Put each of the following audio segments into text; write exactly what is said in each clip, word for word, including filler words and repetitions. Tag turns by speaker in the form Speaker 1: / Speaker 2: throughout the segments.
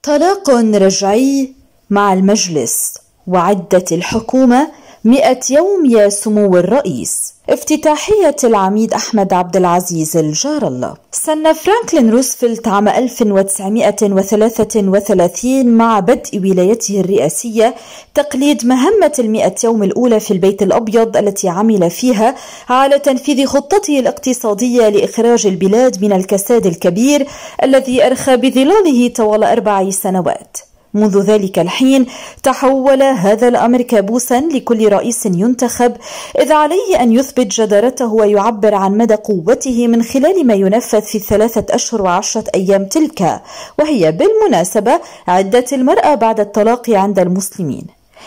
Speaker 1: طلاق رجعي مع المجلس وعدة الحكومة مئة يوم يا سمو الرئيس. افتتاحية العميد أحمد عبد العزيز الجار الله. سن فرانكلين روزفلت عام ألف وتسعمئة وثلاثة وثلاثين مع بدء ولايته الرئاسية تقليد مهمة المئة يوم الأولى في البيت الأبيض التي عمل فيها على تنفيذ خطته الاقتصادية لإخراج البلاد من الكساد الكبير الذي أرخى بظلاله طوال أربع سنوات. منذ ذلك الحين تحول هذا الأمر كابوسا لكل رئيس ينتخب، إذ عليه أن يثبت جدارته ويعبر عن مدى قوته من خلال ما ينفذ في ثلاثة أشهر وعشرة أيام تلك، وهي بالمناسبة عدة المرأة بعد الطلاق عند المسلمين.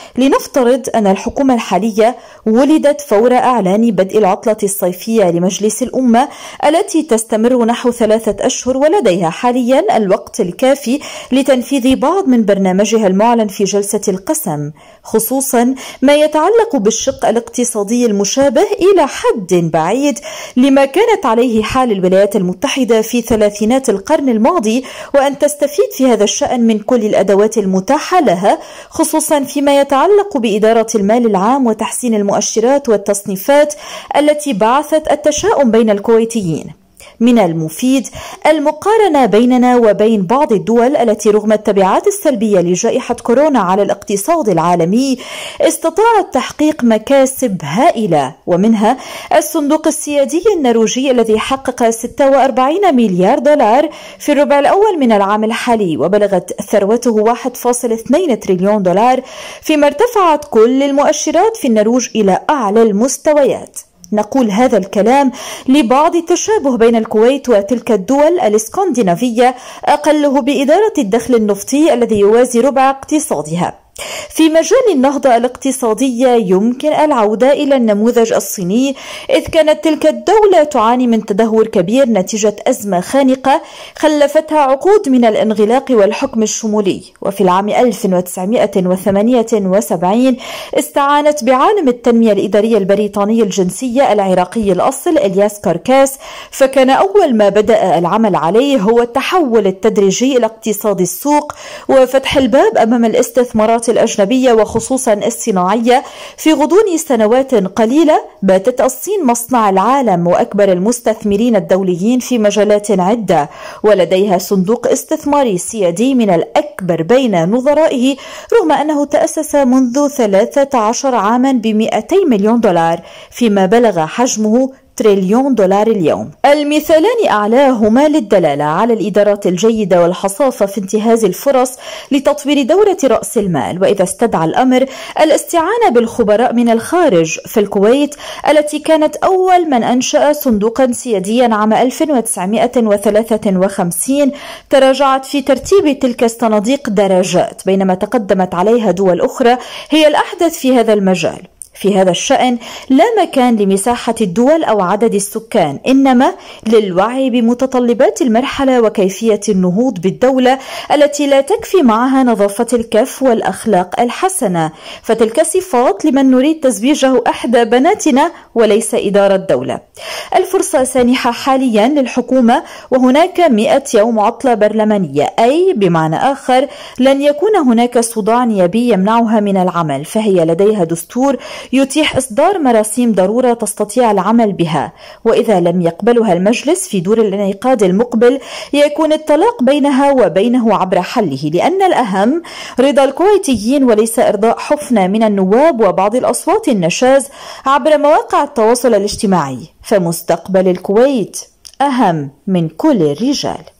Speaker 1: لنفترض أن الحكومة الحالية ولدت فور إعلان بدء العطلة الصيفية لمجلس الأمة التي تستمر نحو ثلاثة أشهر، ولديها حاليا الوقت الكافي لتنفيذ بعض من برنامجها المعلن في جلسة القسم، خصوصا ما يتعلق بالشق الاقتصادي المشابه إلى حد بعيد لما كانت عليه حال الولايات المتحدة في ثلاثينات القرن الماضي، وأن تستفيد في هذا الشأن من كل الأدوات المتاحة لها، خصوصا فيما يتعلق بإدارة المال العام وتحسين المؤشرات والتصنيفات التي بعثت التشاؤم بين الكويتيين. من المفيد المقارنة بيننا وبين بعض الدول التي رغم التبعات السلبية لجائحة كورونا على الاقتصاد العالمي استطاعت تحقيق مكاسب هائلة، ومنها الصندوق السيادي النرويجي الذي حقق ستة وأربعين مليار دولار في الربع الأول من العام الحالي، وبلغت ثروته واحد فاصلة اثنين تريليون دولار، فيما ارتفعت كل المؤشرات في النرويج إلى أعلى المستويات. نقول هذا الكلام لبعض التشابه بين الكويت وتلك الدول الاسكندنافية أقله بإدارة الدخل النفطي الذي يوازي ربع اقتصادها. في مجال النهضة الاقتصادية يمكن العودة إلى النموذج الصيني، إذ كانت تلك الدولة تعاني من تدهور كبير نتيجة أزمة خانقة خلفتها عقود من الانغلاق والحكم الشمولي. وفي العام ألف وتسعمئة وثمانية وسبعين استعانت بعالم التنمية الإدارية البريطاني الجنسية العراقي الأصل إلياس كاركاس، فكان أول ما بدأ العمل عليه هو التحول التدريجي إلى اقتصاد السوق وفتح الباب أمام الاستثمارات الأجنبية وخصوصا الصناعية. في غضون سنوات قليلة باتت الصين مصنع العالم وأكبر المستثمرين الدوليين في مجالات عدة، ولديها صندوق استثماري سيادي من الأكبر بين نظرائه، رغم أنه تأسس منذ ثلاثة عشر عاما بمئتي مليون دولار، فيما بلغ حجمه تريليون دولار اليوم. المثالان أعلاهما للدلالة على الإدارات الجيدة والحصافة في انتهاز الفرص لتطوير دورة رأس المال، وإذا استدعى الأمر الاستعانة بالخبراء من الخارج. في الكويت التي كانت أول من أنشأ صندوقا سياديا عام ألف وتسعمئة وثلاثة وخمسين تراجعت في ترتيب تلك الصناديق درجات، بينما تقدمت عليها دول أخرى هي الأحدث في هذا المجال. في هذا الشأن لا مكان لمساحة الدول أو عدد السكان، إنما للوعي بمتطلبات المرحلة وكيفية النهوض بالدولة التي لا تكفي معها نظافة الكف والأخلاق الحسنة، فتلك صفات لمن نريد تزويجه إحدى بناتنا وليس إدارة الدولة. الفرصة سانحة حاليا للحكومة، وهناك مئة يوم عطلة برلمانية، أي بمعنى آخر لن يكون هناك صداع نيابي يمنعها من العمل، فهي لديها دستور يتيح إصدار مراسيم ضرورة تستطيع العمل بها، وإذا لم يقبلها المجلس في دور الانعقاد المقبل يكون الطلاق بينها وبينه عبر حله، لأن الأهم رضا الكويتيين وليس إرضاء حفنة من النواب وبعض الأصوات النشاز عبر مواقع التواصل الاجتماعي. فمستقبل الكويت أهم من كل الرجال.